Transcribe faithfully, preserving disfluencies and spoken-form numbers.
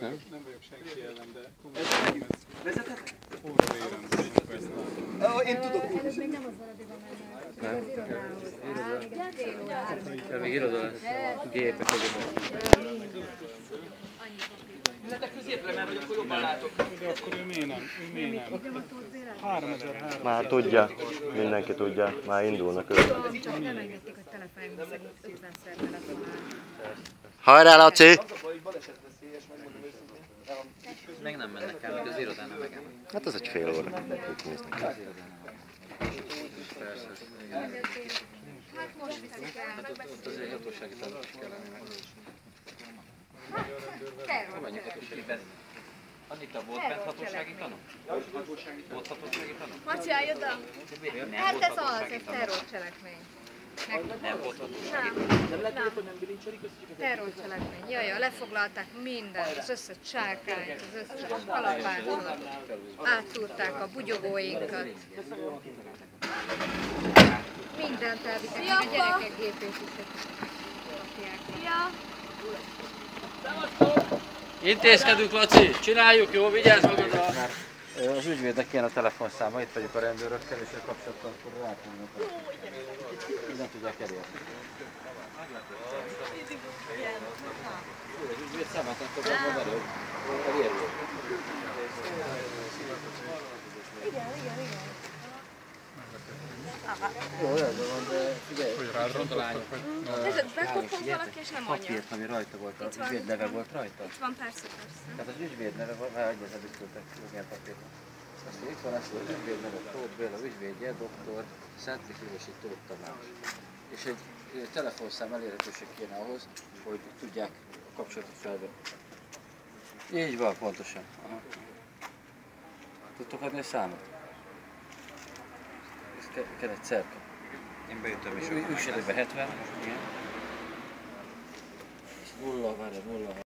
nem? Nem vagyok senki ellen, de komolyan Vezetek? óra vérendezésnek ezt látom. Én tudok úgy. Előbb még nem az valadiban mennek, az irodához. De még iroda lesz. Gépek egyébként. Üljetek középre, mert hogy akkor jobban látok. De akkor ő miért nem? Ő miért nem? háromezer-háromszáz. Már tudja, mindenki tudja, már indulnak ők. Tudom, csak nem engedték, hogy telefonjukba szegít ötvenszer telefonál. Hajrá, Laci! Az a baj, hogy balesetveszélyes, megmondom őszintén. Meg nem mennek el, még az irodán nem megállnak. Hát az egy fél óra. Itt néznek. Az irodán nem. Persze. Hát most viszik el. Hát ott, ott azért hatósági tanul is kell lenni. Kell. Mennyi hatósági tanul? Annyita, volt bent hatósági tanul? Volt hatósági tanul? Macsálj oda! Hát ez az, egy terrorcselekmény. Nem volt hatósági Nem, nem. Terrorcselekmény. Jaj, jaj, lefoglalták mindent, az összes csákányt, az összes kalapátot. Áttúrták a bugyogóinkat. Mindent elvittek, a gyerekek gépésítek. Ja. Intézkedünk, Laci! Csináljuk, jó? Vigyázz magadra! Az ügyvédnek kéne a telefonszáma, itt vagyok a rendőrökkel, és a kapcsolatban akkor rátudnak. Nem tudják elérni. Az ügyvéd számát nem tudják majd elő. Elérjük. Igen, igen, igen. Jó, rendben van, de figyelj, Hogy rád rontottak, hogy... Ez bekopog valaki és nem mondja. papírt, ami rajta volt, az ügyvéd neve volt rajta? Itt van persze, persze. Tehát az ügyvéd neve volt, már egyezet is küldtek ilyen papírt. Azt mondja, itt van ezt az ügyvéd neve, Tóth Béla ügyvédje, doktor Szentmiklósi Tóth Tamás. És egy telefonszám elérhetőség kéne ahhoz, hogy tudják a kapcsolatot felvenni. Így van, pontosan. Aha. Tudtok adni a számot? Ez ke kell egy cerka. Én bejöttem is. Ügyvédbe hetven. Igen. nulla, várj, nulla,